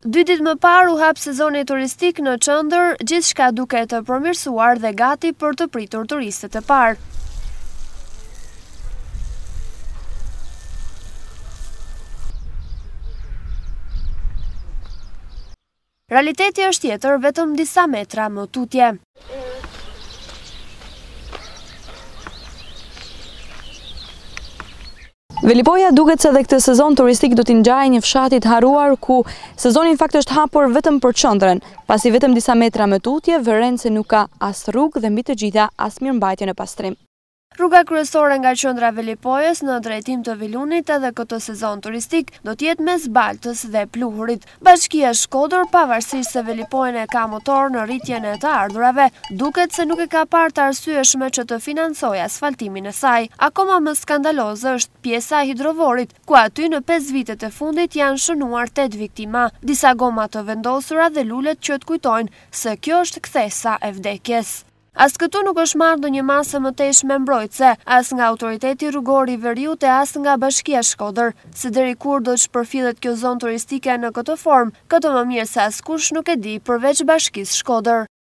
2 ditë më parë u hap sezoni turistik në Qëndër, gjithçka duke të përmirësuar dhe gati për të pritur turistët e parë. Realiteti është tjetër, vetëm disa metra më tutje. Velipoja duket se dhe këtë sezon turistik do t'i ngjajë një fshatit haruar ku sezoni në fakt është hapur vetëm për Qëndrën, pasi vetëm disa metra më tutje vëren se nuk ka as rrugë dhe mbi të gjitha as mirëmbajtje në pastrim. Rruga kryesore nga qendra Velipojës në drejtim të Vilunit edhe këtë sezon turistik do t'jetë mes Baltës dhe Pluhurit. Bashkia Shkodër, pavarësisht se Velipojën e ka motor në rritjen e të ardhurave, duket se nuk e ka parë të arsyeshme që të financojë asfaltimin e saj. Akoma më skandaloze është pjesa e hidrovorit, ku aty në 5 vitet e fundit janë shënuar 8 viktima, disa goma të vendosura dhe lulet që të kujtojnë se kjo është kthesa e vdekjes. As këtu nuk është marrë ndonjë masë më teshme mbrojtëse, as nga autoriteti rrugor i Veriut e as nga Bashkia Shkodër, se deri kur do të shpërfillet kjo zonë turistike në këtë formë, këtë më mirë se askush nuk e di përveç Bashkisë Shkodër.